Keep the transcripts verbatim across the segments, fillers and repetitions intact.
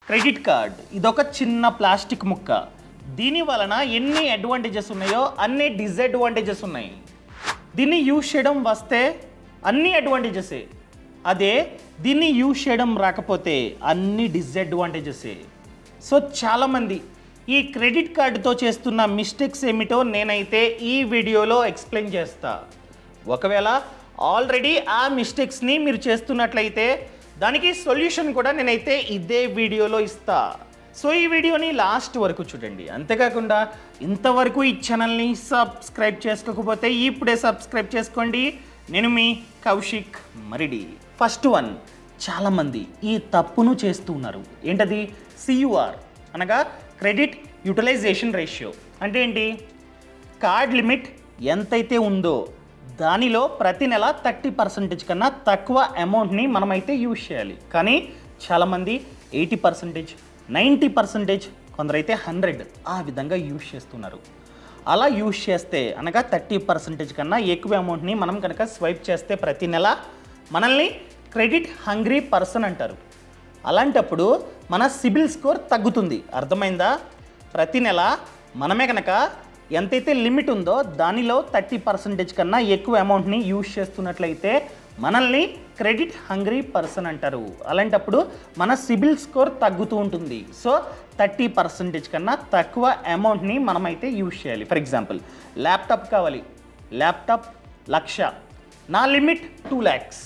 Credit card ఇదొక చిన్న plastic ముక్క. దీని వలన ఎన్ని అడ్వాంటేజెస్ ఉన్నాయో అన్ని డిసడ్వాంటేజెస్ ఉన్నాయి. దీన్ని యూజ్ చేయడం వస్తే అన్ని అడ్వాంటేజెసే, అదే దీన్ని యూజ్ చేయడం రాకపోతే అన్ని డిసడ్వాంటేజెసే. సో చాలామంది ఈ క్రెడిట్ కార్డుతో చేస్తున్న మిస్టేక్స్ ఏమిటో నేనైతే ఈ వీడియోలో ఎక్స్ప్లెయిన్ చేస్తా. ఒకవేళ ఆల్రెడీ ఆ మిస్టేక్స్ని మీరు చేస్తున్నట్లయితే దానికి సొల్యూషన్ కూడా నేనైతే ఇదే వీడియోలో ఇస్తా. సో ఈ వీడియోని లాస్ట్ వరకు చూడండి. అంతేకాకుండా ఇంతవరకు ఈ ఛానల్ని సబ్స్క్రైబ్ చేసుకోకపోతే ఇప్పుడే సబ్స్క్రైబ్ చేసుకోండి. నేను మీ కౌశిక్ మరిడి. ఫస్ట్ వన్, చాలామంది ఈ తప్పును చేస్తూ ఉన్నారు. ఏంటది? సియుఆర్ అనగా క్రెడిట్ యూటిలైజేషన్ రేషియో. అంటే ఏంటి? కార్డ్ లిమిట్ ఎంతైతే ఉందో దానిలో ప్రతి నెల థర్టీ పర్సెంటేజ్ కన్నా తక్కువ అమౌంట్ని మనమైతే యూజ్ చేయాలి. కానీ చాలామంది ఎయిటీ పర్సెంటేజ్ నైంటీ పర్సెంటేజ్ కొందరైతే హండ్రెడ్ ఆ విధంగా యూజ్ చేస్తున్నారు. అలా యూజ్ చేస్తే అనగా థర్టీ పర్సెంటేజ్ కన్నా ఎక్కువ అమౌంట్ని మనం కనుక స్వైప్ చేస్తే ప్రతి నెల మనల్ని క్రెడిట్ హంగ్రీ పర్సన్ అంటారు. అలాంటప్పుడు మన సిబిల్ స్కోర్ తగ్గుతుంది. అర్థమైందా? ప్రతి నెల మనమే కనుక ఎంతైతే లిమిట్ ఉందో దానిలో థర్టీ పర్సెంటేజ్ కన్నా ఎక్కువ అమౌంట్ని యూజ్ చేస్తున్నట్లయితే మనల్ని క్రెడిట్ హంగ్రీ పర్సన్ అంటారు. అలాంటప్పుడు మన సిబిల్ స్కోర్ తగ్గుతూ ఉంటుంది. సో థర్టీ పర్సెంటేజ్ కన్నా తక్కువ అమౌంట్ని మనమైతే యూజ్ చేయాలి. ఫర్ ఎగ్జాంపుల్, ల్యాప్టాప్ కావాలి, ల్యాప్టాప్ లక్ష, నా లిమిట్ టూ ల్యాక్స్.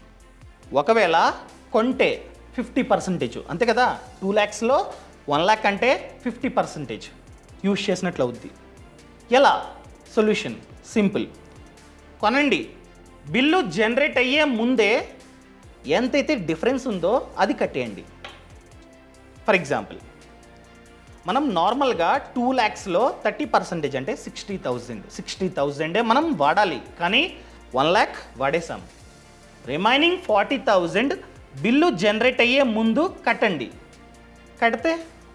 ఒకవేళ కొంటే ఫిఫ్టీ పర్సెంటేజ్ అంతే కదా, టూ ల్యాక్స్లో వన్ ల్యాక్ అంటే ఫిఫ్టీ పర్సెంటేజ్ యూజ్ చేసినట్లు అవుద్ది. ఎలా? Solution simple. కొనండి, బిల్లు జనరేట్ అయ్యే ముందే ఎంతైతే డిఫరెన్స్ ఉందో అది కట్టేయండి. ఫర్ ఎగ్జాంపుల్, మనం నార్మల్గా టూ ల్యాక్స్లో థర్టీ పర్సెంటేజ్ అంటే సిక్స్టీ థౌజండ్ సిక్స్టీ థౌజండే మనం వాడాలి. కానీ వన్ ల్యాక్ వాడేసాం. Remaining forty thousand bill generate అయ్యే ముందు కట్టండి. కడితే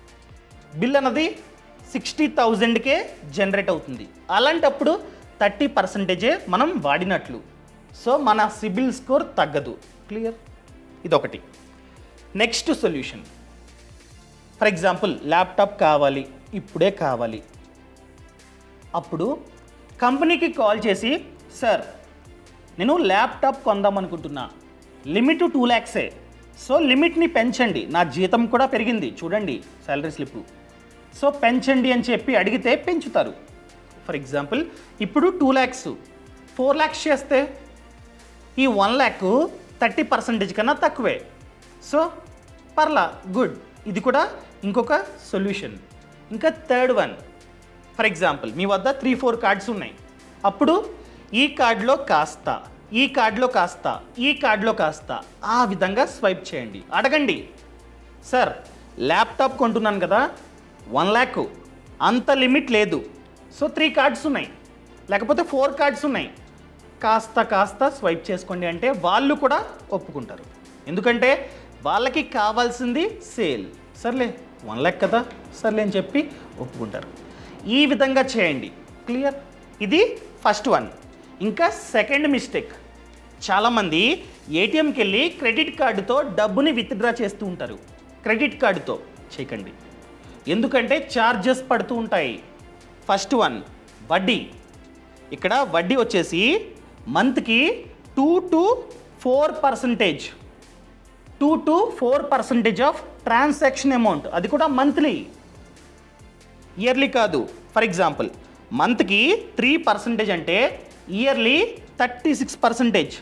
బిల్ అన్నది సిక్స్టీ థౌజండ్కే జనరేట్ అవుతుంది. అలాంటప్పుడు థర్టీ పర్సెంటేజే మనం వాడినట్లు. సో మన సిబిల్ స్కోర్ తగ్గదు. క్లియర్? ఇదొకటి. Next solution, for example laptop కావాలి, ఇప్పుడే కావాలి. అప్పుడు కంపెనీకి కాల్ చేసి, సార్ నేను ల్యాప్టాప్ కొందాం అనుకుంటున్నా, లిమిట్ టూ ల్యాక్సే, సో లిమిట్ని పెంచండి, నా జీతం కూడా పెరిగింది చూడండి శాలరీ స్లిప్, సో పెంచండి అని చెప్పి అడిగితే పెంచుతారు. ఫర్ ఎగ్జాంపుల్ ఇప్పుడు టూ ల్యాక్స్ ఫోర్ ల్యాక్స్ చేస్తే ఈ వన్ ల్యాక్ థర్టీ పర్సెంటేజ్ కన్నా తక్కువే. సో పర్లా, గుడ్. ఇది కూడా ఇంకొక సొల్యూషన్. ఇంకా థర్డ్ వన్, ఫర్ ఎగ్జాంపుల్ మీ వద్ద త్రీ ఫోర్ కార్డ్స్ ఉన్నాయి. అప్పుడు ఈ కార్డులో కాస్త, ఈ కార్డులో కాస్త, ఈ కార్డులో కాస్త ఆ విధంగా స్వైప్ చేయండి. అడగండి, సార్ ల్యాప్టాప్ కొంటున్నాను కదా, వన్ ల్యాక్ అంత లిమిట్ లేదు, సో త్రీ కార్డ్స్ ఉన్నాయి లేకపోతే ఫోర్ కార్డ్స్ ఉన్నాయి, కాస్త కాస్త స్వైప్ చేసుకోండి అంటే వాళ్ళు కూడా ఒప్పుకుంటారు. ఎందుకంటే వాళ్ళకి కావాల్సింది సేల్. సర్లే వన్ ల్యాక్ కదా, సర్లే అని చెప్పి ఒప్పుకుంటారు. ఈ విధంగా చేయండి. క్లియర్? ఇది ఫస్ట్ వన్. ఇంకా సెకండ్ మిస్టేక్, చాలామంది ఏటీఎంకి వెళ్ళి క్రెడిట్ కార్డుతో డబ్బుని విత్డ్రా చేస్తూ ఉంటారు. క్రెడిట్ కార్డుతో చేయకండి, ఎందుకంటే ఛార్జెస్ పడుతూ ఉంటాయి. ఫస్ట్ వన్, వడ్డీ. ఇక్కడ వడ్డీ వచ్చేసి మంత్కి two to four percentage two to four percentage of transaction amount, అది కూడా మంత్లీ, ఇయర్లీ కాదు. ఫర్ ఎగ్జాంపుల్ మంత్కి త్రీ పర్సంటేజ్ అంటే ఇయర్లీ థర్టీ సిక్స్ పర్సంటేజ్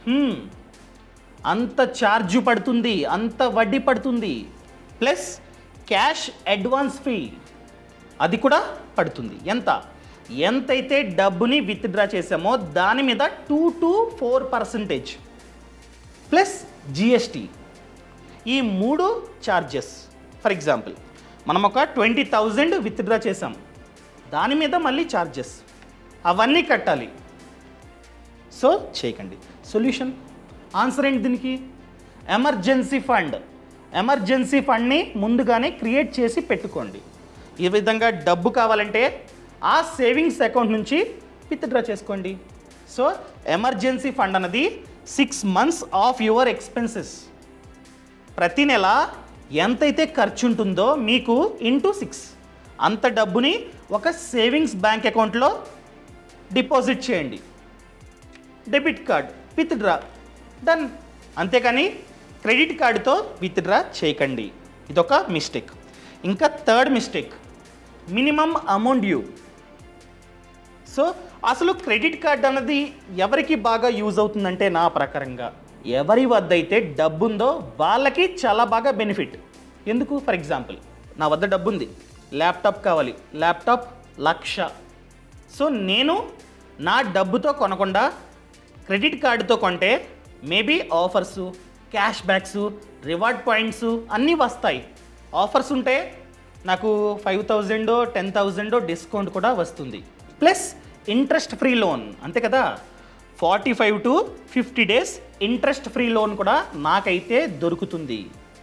అంత ఛార్జ్ పడుతుంది, అంత వడ్డీ పడుతుంది. ప్లస్ క్యాష్ అడ్వాన్స్ ఫీ అది కూడా పడుతుంది. ఎంత? ఎంతైతే డబ్బుని విత్డ్రా చేసామో దాని మీద two to four percentage plus GST, ఈ మూడు ఛార్జెస్. ఫర్ ఎగ్జాంపుల్ మనం ఒక ట్వంటీ థౌజండ్ విత్డ్రా చేసాం, దాని మీద మళ్ళీ ఛార్జెస్ అవన్నీ కట్టాలి. సో చేయకండి. సొల్యూషన్, ఆన్సర్ ఏంటి దీనికి? Emergency fund. ఎమర్జెన్సీ ఫండ్ని ముందుగానే క్రియేట్ చేసి పెట్టుకోండి. ఈ విధంగా డబ్బు కావాలంటే ఆ సేవింగ్స్ అకౌంట్ నుంచి విత్డ్రా చేసుకోండి. సో ఎమర్జెన్సీ ఫండ్ అన్నది six months of your expenses. ప్రతి నెల ఎంతైతే ఖర్చు ఉంటుందో మీకు ఇంటూ సిక్స్ అంత డబ్బుని ఒక సేవింగ్స్ బ్యాంక్ అకౌంట్లో డిపాజిట్ చేయండి. Debit card withdraw done. అంతేకాని క్రెడిట్ కార్డుతో విత్డ్రా చేయకండి. ఇదొక మిస్టేక్. ఇంకా third mistake, minimum amount due. So అసలు క్రెడిట్ కార్డ్ అన్నది ఎవరికి బాగా యూజ్ అవుతుందంటే నా ప్రకారంగా ఎవరి వద్ద అయితే డబ్బు ఉందో వాళ్ళకి చాలా బాగా బెనిఫిట్. ఎందుకు? ఫర్ ఎగ్జాంపుల్ నా వద్ద డబ్బు ఉంది, ల్యాప్టాప్ కావాలి, ల్యాప్టాప్ లక్ష. సో నేను నా డబ్బుతో కొనకుండా క్రెడిట్ కార్డుతో కొంటే maybe offers, cash backs, reward points అన్నీ వస్తాయి. ఆఫర్స్ ఉంటే నాకు five thousand ten thousand discount కూడా వస్తుంది. ప్లస్ ఇంట్రెస్ట్ ఫ్రీ లోన్, అంతే కదా, forty five to fifty days interest free loan కూడా నాకైతే దొరుకుతుంది.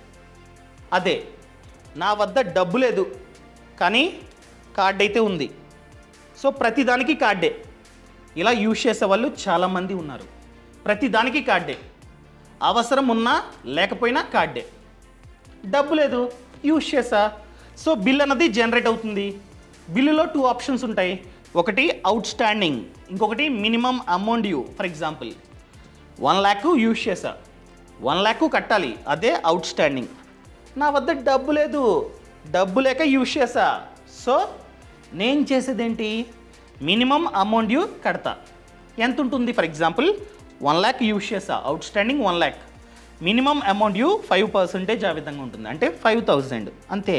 అదే నా వద్ద డబ్బు లేదు కానీ కార్డ్ అయితే ఉంది. సో ప్రతిదానికి కార్డే. ఇలా యూజ్ చేసే వాళ్ళు చాలామంది ఉన్నారు. ప్రతిదానికి కార్డే, అవసరం ఉన్నా లేకపోయినా కార్డే. డబ్బు లేదు, యూజ్ చేసా, సో బిల్ అన్నది జనరేట్ అవుతుంది. బిల్లులో టూ ఆప్షన్స్ ఉంటాయి. ఒకటి అవుట్ స్టాండింగ్, ఇంకొకటి minimum amount due. For example one lakh use చేసా, వన్ ల్యాక్ కట్టాలి, అదే అవుట్ స్టాండింగ్. నా వద్ద డబ్బు లేదు, డబ్బు లేక యూజ్ చేసా. సో నేను చేసేదేంటి, మినిమం అమౌంట్ డ్యూ కడతా. ఎంత ఉంటుంది? For example one lakh use చేసా, outstanding one lakh, minimum amount due five percentage ఆ విధంగా ఉంటుంది, అంటే ఫైవ్ థౌజండ్ అంతే.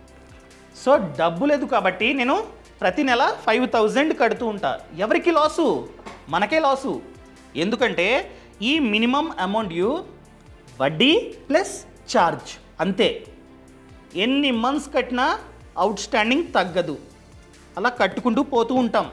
సో డబ్బు లేదు కాబట్టి నేను ప్రతి నెల ఫైవ్ థౌజండ్ కడుతూ ఉంటా. ఎవరికి లాసు? మనకే లాసు. ఎందుకంటే ఈ మినిమం అమౌంట్ డ్యూ వడ్డీ ప్లస్ ఛార్జ్ అంతే. ఎన్ని మంత్స్ కట్టినా అవుట్ స్టాండింగ్ తగ్గదు. అలా కట్టుకుంటూ పోతూ ఉంటాం,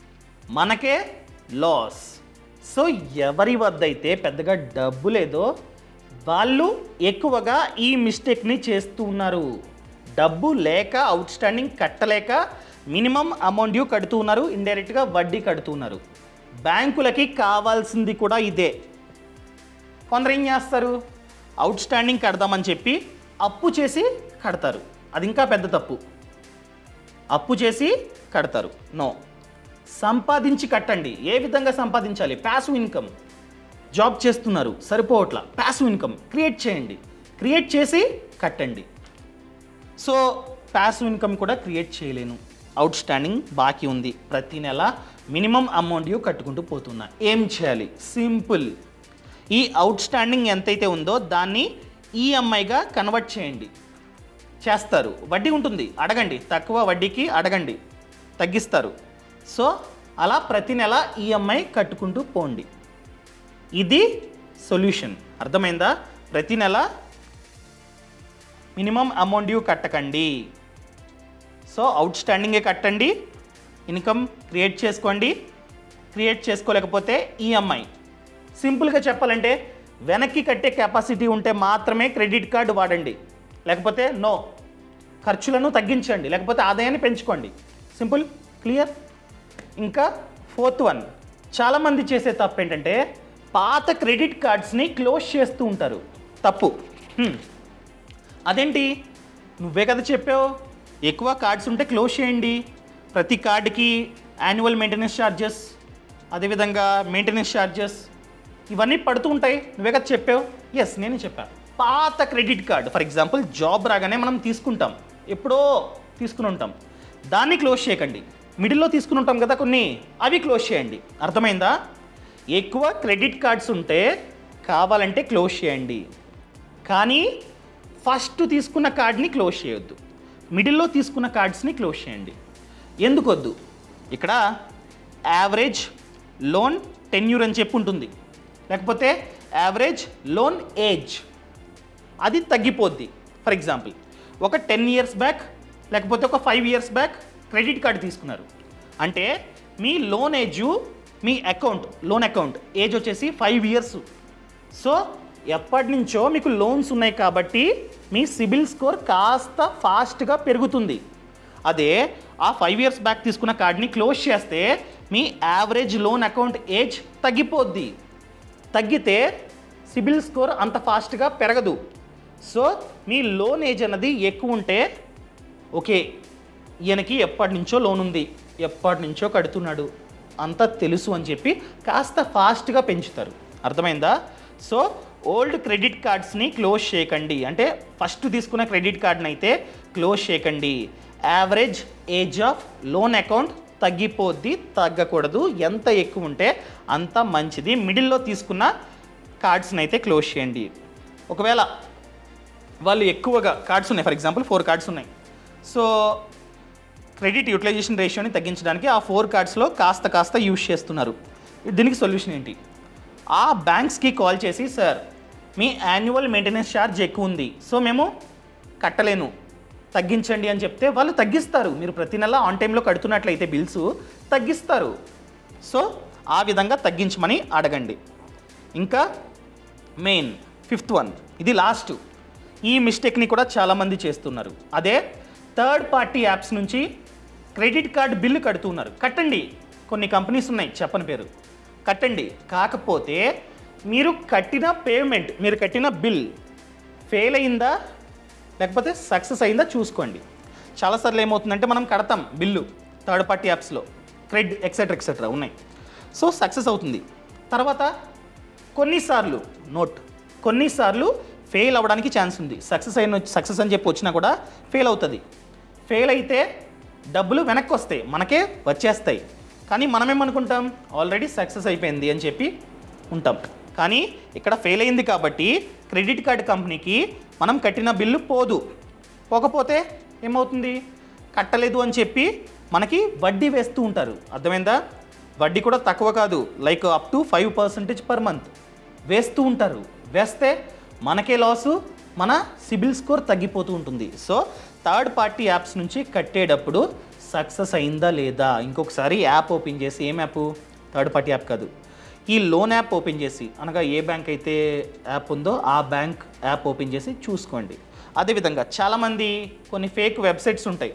మనకే లాస్. సో ఎవరి వద్ద అయితే పెద్దగా డబ్బు లేదో వాళ్ళు ఎక్కువగా ఈ మిస్టేక్ని చేస్తూ ఉన్నారు. డబ్బు లేక అవుట్ స్టాండింగ్ కట్టలేక మినిమం అమౌంట్ డ్యూ కడుతూ ఉన్నారు, ఇండైరెక్ట్గా వడ్డీ కడుతూ ఉన్నారు. బ్యాంకులకి కావాల్సింది కూడా ఇదే. కొందరు ఏం చేస్తారు, అవుట్ స్టాండింగ్ కడదామని చెప్పి అప్పు చేసి కడతారు. అది ఇంకా పెద్ద తప్పు. అప్పు చేసి కడతారు. నో, సంపాదించి కట్టండి. ఏ విధంగా సంపాదించాలి? Passive income. జాబ్ చేస్తున్నారు, సరిపోవట్లా, ప్యాసివ్ ఇన్కమ్ క్రియేట్ చేయండి, క్రియేట్ చేసి కట్టండి. సో ప్యాసివ్ ఇన్కమ్ కూడా క్రియేట్ చేయలేను, అవుట్ స్టాండింగ్ బాకీ ఉంది, ప్రతి నెల మినిమం అమౌంట్ డ్యూ కట్టుకుంటూ పోతున్నా. ఏం చేయాలి? సింపుల్. ఈ అవుట్ స్టాండింగ్ ఎంతైతే ఉందో దాన్ని ఈఎంఐగా కన్వర్ట్ చేయండి. చేస్తారు, వడ్డీ ఉంటుంది, అడగండి, తక్కువ వడ్డీకి అడగండి, తగ్గిస్తారు. సో అలా ప్రతి నెల ఈఎంఐ కట్టుకుంటూ పోండి. ఇది సొల్యూషన్. అర్థమైందా? ప్రతి నెల మినిమం అమౌంట్ డ్యూ కట్టకండి. సో అవుట్ స్టాండింగే కట్టండి, ఇన్కమ్ క్రియేట్ చేసుకోండి. క్రియేట్ చేసుకోలేకపోతే ఈఎంఐ. సింపుల్గా చెప్పాలంటే వెనక్కి కట్టే కెపాసిటీ ఉంటే మాత్రమే క్రెడిట్ కార్డు వాడండి, లేకపోతే నో. ఖర్చులను తగ్గించండి, లేకపోతే ఆదాయాన్ని పెంచుకోండి. Simple, clear. ఇంకా ఫోర్త్ వన్, చాలామంది చేసే తప్పు ఏంటంటే పాత క్రెడిట్ కార్డ్స్ని క్లోజ్ చేస్తూ ఉంటారు. తప్పు. అదేంటి, నువ్వే కదా చెప్పావు ఎక్కువ కార్డ్స్ ఉంటే క్లోజ్ చేయండి, ప్రతి కార్డుకి యాన్యువల్ మెయింటెనెన్స్ ఛార్జెస్, అదేవిధంగా మెయింటెనెన్స్ ఛార్జెస్ ఇవన్నీ పడుతూ ఉంటాయి, నువ్వే కదా చెప్పావు. ఎస్, నేను చెప్పాను. పాత credit card for example job రాగానే మనం తీసుకుంటాం, ఎప్పుడో తీసుకుని ఉంటాం, దాన్ని క్లోజ్ చేయకండి. మిడిల్లో తీసుకుని ఉంటాం కదా కొన్ని, అవి క్లోజ్ చేయండి. అర్థమైందా? ఎక్కువ క్రెడిట్ కార్డ్స్ ఉంటే కావాలంటే క్లోజ్ చేయండి, కానీ ఫస్ట్ తీసుకున్న కార్డ్ని క్లోజ్ చేయొద్దు, మిడిల్లో తీసుకున్న కార్డ్స్ని క్లోజ్ చేయండి. ఎందుకు వద్దు? ఇక్కడ యావరేజ్ లోన్ టెన్యూర్ అని చెప్పి ఉంటుంది, లేకపోతే యావరేజ్ లోన్ ఏజ్ అది తగ్గిపోద్ది. ఫర్ ఎగ్జాంపుల్ ఒక టెన్ ఇయర్స్ బ్యాక్ లేకపోతే ఒక five years back credit card తీసుకున్నారు అంటే మీ లోన్ ఏజ్, మీ అకౌంట్ లోన్ అకౌంట్ ఏజ్ వచ్చేసి ఫైవ్ ఇయర్స్. సో ఎప్పటి నుంచో మీకు లోన్స్ ఉన్నాయి కాబట్టి మీ సిబిల్ స్కోర్ కాస్త ఫాస్ట్గా పెరుగుతుంది. అదే ఆ ఫైవ్ ఇయర్స్ బ్యాక్ తీసుకున్న కార్డ్ని క్లోజ్ చేస్తే మీ యావరేజ్ లోన్ అకౌంట్ ఏజ్ తగ్గిపోద్ది. తగ్గితే సిబిల్ స్కోర్ అంత ఫాస్ట్గా పెరగదు. సో మీ లోన్ ఏజ్ అన్నది ఎక్కువ ఉంటే ఓకే ఈయనకి ఎప్పటి నుంచో లోన్ ఉంది, ఎప్పటి నుంచో కడుతున్నాడు అంతా తెలుసు అని చెప్పి కాస్త ఫాస్ట్గా పెంచుతారు. అర్థమైందా? సో ఓల్డ్ క్రెడిట్ కార్డ్స్ని క్లోజ్ చేయకండి, అంటే ఫస్ట్ తీసుకున్న క్రెడిట్ కార్డ్ని అయితే క్లోజ్ చేయకండి. Average age of loan account తగ్గిపోద్ది, తగ్గకూడదు. ఎంత ఎక్కువ ఉంటే అంత మంచిది. మిడిల్లో తీసుకున్న కార్డ్స్ని అయితే క్లోజ్ చేయండి. ఒకవేళ వాళ్ళు ఎక్కువగా కార్డ్స్ ఉన్నాయి, ఫర్ ఎగ్జాంపుల్ ఫోర్ కార్డ్స్ ఉన్నాయి, సో క్రెడిట్ యూటిలైజేషన్ రేషియోని తగ్గించడానికి ఆ ఫోర్ కార్డ్స్లో కాస్త కాస్త యూజ్ చేస్తున్నారు. దీనికి సొల్యూషన్ ఏంటి? ఆ బ్యాంక్స్కి కాల్ చేసి, సార్ మీ యాన్యువల్ మెయింటెనెన్స్ ఛార్జ్ ఎక్కువ ఉంది, సో మేము కట్టలేను, తగ్గించండి అని చెప్తే వాళ్ళు తగ్గిస్తారు. మీరు ప్రతి నెల ఆన్ టైంలో కడుతున్నట్లయితే బిల్స్ తగ్గిస్తారు. సో ఆ విధంగా తగ్గించమని అడగండి. ఇంకా మెయిన్ ఫిఫ్త్ వన్, ఇది లాస్ట్. ఈ మిస్టేక్ని కూడా చాలామంది చేస్తున్నారు. అదే థర్డ్ పార్టీ యాప్స్ నుంచి క్రెడిట్ కార్డ్ బిల్లు కడుతున్నారు. కట్టండి, కొన్ని కంపెనీస్ ఉన్నాయి చెప్పని పేరు, కట్టండి. కాకపోతే మీరు కట్టిన పేమెంట్, మీరు కట్టిన బిల్ ఫెయిల్ అయిందా లేకపోతే సక్సెస్ అయిందా చూసుకోండి. చాలాసార్లు ఏమవుతుందంటే మనం కడతాం బిల్లు థర్డ్ పార్టీ యాప్స్లో, క్రెడ్ ఎక్సెట్రా ఎక్సెట్రా ఉన్నాయి, సో సక్సెస్ అవుతుంది. తర్వాత కొన్నిసార్లు నోట్ కొన్నిసార్లు ఫెయిల్ అవ్వడానికి ఛాన్స్ ఉంది. సక్సెస్ అయిన సక్సెస్ అని చెప్పి వచ్చినా కూడా ఫెయిల్ అవుతుంది. ఫెయిల్ అయితే డబ్బులు వెనక్కి వస్తాయి, మనకే వచ్చేస్తాయి. కానీ మనమేమనుకుంటాం ఆల్రెడీ సక్సెస్ అయిపోయింది అని చెప్పి ఉంటాం. కానీ ఇక్కడ ఫెయిల్ అయింది కాబట్టి క్రెడిట్ కార్డ్ కంపెనీకి మనం కట్టిన బిల్లు పోదు. పోకపోతే ఏమవుతుంది? కట్టలేదు అని చెప్పి మనకి వడ్డీ వేస్తూ ఉంటారు. అర్థమైందా? వడ్డీ కూడా తక్కువ కాదు, like up to five percentage per month వేస్తూ ఉంటారు. వేస్తే మనకే లాసు, మన సిబిల్ స్కోర్ తగ్గిపోతూ ఉంటుంది. సో థర్డ్ పార్టీ యాప్స్ నుంచి కట్టేటప్పుడు సక్సెస్ అయిందా లేదా ఇంకొకసారి యాప్ ఓపెన్ చేసి, ఏం యాప్? థర్డ్ పార్టీ యాప్ కాదు, ఈ లోన్ యాప్ ఓపెన్ చేసి, అనగా ఏ బ్యాంక్ అయితే యాప్ ఉందో ఆ బ్యాంక్ యాప్ ఓపెన్ చేసి చూసుకోండి. అదేవిధంగా చాలామంది కొన్ని ఫేక్ వెబ్సైట్స్ ఉంటాయి.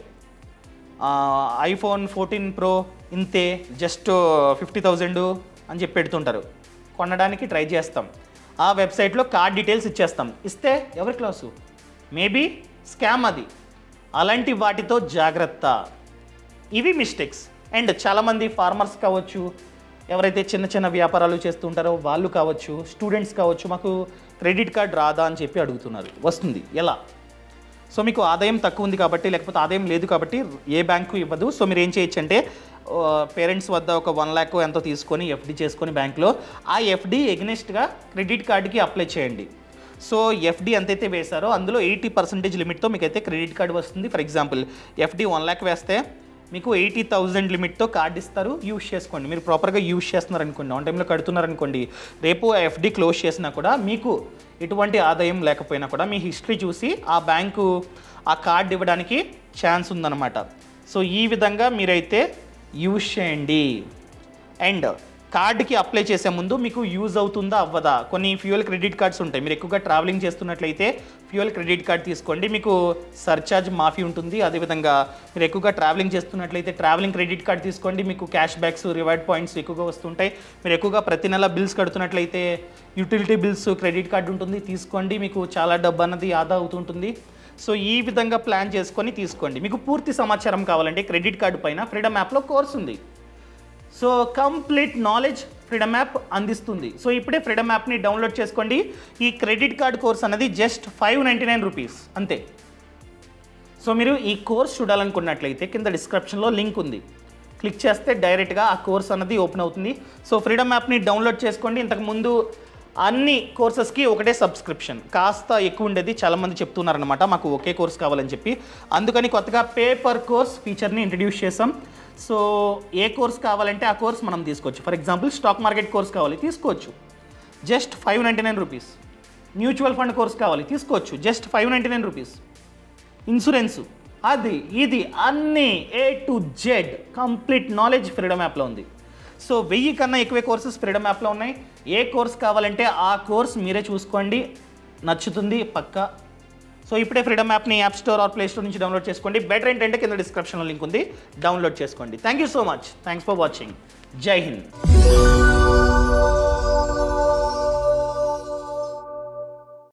ఐఫోన్ ఫోర్టీన్ ప్రో ఇంతే, జస్ట్ ఫిఫ్టీ థౌజండ్ అని చెప్పి పెడుతుంటారు. కొనడానికి ట్రై చేస్తాం, ఆ వెబ్సైట్లో కార్డ్ డీటెయిల్స్ ఇచ్చేస్తాం. ఇస్తే ఎవరి క్లాసు? మేబీ స్కామ్ అది. అలాంటి వాటితో జాగ్రత్త. ఇవి మిస్టేక్స్. అండ్ చాలామంది ఫార్మర్స్ కావచ్చు, ఎవరైతే చిన్న చిన్న వ్యాపారాలు చేస్తూ ఉంటారో వాళ్ళు కావచ్చు, స్టూడెంట్స్ కావచ్చు, మాకు క్రెడిట్ కార్డ్ రాదా అని చెప్పి అడుగుతున్నారు. వస్తుంది. ఎలా? సో మీకు ఆదాయం తక్కువ ఉంది కాబట్టి, లేకపోతే ఆదాయం లేదు కాబట్టి ఏ బ్యాంకు ఇవ్వదు. సో మీరు ఏం చేయొచ్చు అంటే పేరెంట్స్ వద్ద ఒక వన్ ల్యాక్ ఎంతో తీసుకొని ఎఫ్డి చేసుకొని బ్యాంక్లో, ఆ ఎఫ్డి ఎగ్నెస్ట్గా క్రెడిట్ కార్డ్కి అప్లై చేయండి. సో ఎఫ్డి ఎంతైతే వేశారో అందులో ఎయిటీ పర్సెంటేజ్ లిమిట్తో మీకైతే క్రెడిట్ కార్డ్ వస్తుంది. For example FD one lakh వేస్తే మీకు ఎయిటీ థౌజండ్ లిమిట్తో కార్డ్ ఇస్తారు, యూజ్ చేసుకోండి. మీరు ప్రాపర్గా యూజ్ చేస్తున్నారనుకోండి, ఆన్ టైంలో కడుతున్నారనుకోండి, రేపు ఆ ఎఫ్డి క్లోజ్ చేసినా కూడా మీకు ఎటువంటి ఆదాయం లేకపోయినా కూడా మీ హిస్టరీ చూసి ఆ బ్యాంకు ఆ కార్డ్ ఇవ్వడానికి ఛాన్స్ ఉందన్నమాట. సో ఈ విధంగా మీరైతే యూజ్ చేయండి. అండ్ కార్డ్కి అప్లై చేసే ముందు మీకు యూజ్ అవుతుందా అవ్వదా? కొన్ని ఫ్యూయల్ క్రెడిట్ కార్డ్స్ ఉంటాయి. మీరు ఎక్కువగా ట్రావెలింగ్ చేస్తున్నట్లయితే ఫ్యూయల్ క్రెడిట్ కార్డ్ తీసుకోండి, మీకు సర్చార్జ్ మాఫీ ఉంటుంది. అదేవిధంగా మీరు ఎక్కువగా ట్రావెలింగ్ చేస్తున్నట్లయితే ట్రావెలింగ్ క్రెడిట్ కార్డ్ తీసుకోండి, మీకు క్యాష్ బ్యాక్స్, రివార్డ్ పాయింట్స్ ఎక్కువగా వస్తుంటాయి. మీరు ఎక్కువగా ప్రతి నెల బిల్స్ కడుతున్నట్లయితే యూటిలిటీ బిల్స్ క్రెడిట్ కార్డు ఉంటుంది, తీసుకోండి, మీకు చాలా డబ్బు అన్నది ఆదా అవుతుంటుంది. సో ఈ విధంగా ప్లాన్ చేసుకొని తీసుకోండి. మీకు పూర్తి సమాచారం కావాలంటే క్రెడిట్ కార్డు పైన ఫ్రీడమ్ యాప్లో కోర్స్ ఉంది. So complete knowledge Freedom app అందిస్తుంది. సో ఇప్పుడే ఫ్రీడమ్ యాప్ని డౌన్లోడ్ చేసుకోండి. ఈ క్రెడిట్ కార్డ్ కోర్స్ అనేది just five ninety nine rupees అంతే. సో మీరు ఈ కోర్స్ చూడాలనుకున్నట్లయితే కింద డిస్క్రిప్షన్లో లింక్ ఉంది, క్లిక్ చేస్తే డైరెక్ట్గా ఆ కోర్స్ అన్నది ఓపెన్ అవుతుంది. సో ఫ్రీడమ్ యాప్ని డౌన్లోడ్ చేసుకోండి. ఇంతకుముందు అన్ని కోర్సెస్కి ఒకటే సబ్స్క్రిప్షన్, కాస్త ఎక్కువ ఉండేది. చాలామంది చెప్తున్నారనమాట మాకు ఒకే కోర్స్ కావాలని చెప్పి, అందుకని కొత్తగా పేపర్ కోర్స్ ఫీచర్ని ఇంట్రడ్యూస్ చేసాం. సో ఏ కోర్స్ కావాలంటే ఆ కోర్స్ మనం తీసుకోవచ్చు. For example stock market course కావాలి, తీసుకోవచ్చు, just five ninety nine rupees. Mutual fund course కావాలి, తీసుకోవచ్చు, just five ninety nine rupees. Insurance, అది ఇది అన్నీ A to Z complete knowledge Freedom యాప్లో ఉంది. సో వెయ్యి కన్నా ఎక్కువే కోర్సెస్ ఫ్రీడమ్ యాప్లో ఉన్నాయి. ఏ కోర్స్ కావాలంటే ఆ కోర్స్ మీరే చూసుకోండి, నచ్చుతుంది పక్కా. సో ఇప్పుడే ఫ్రీడమ్ యాప్ని app store or play store నుంచి డౌన్లోడ్ చేసుకోండి. బెటర్ ఏంటంటే కింద డిస్క్రిప్షన్లో లింక్ ఉంది, డౌన్లోడ్ చేసుకోండి. Thank you so much. Thanks for watching. జై హింద్.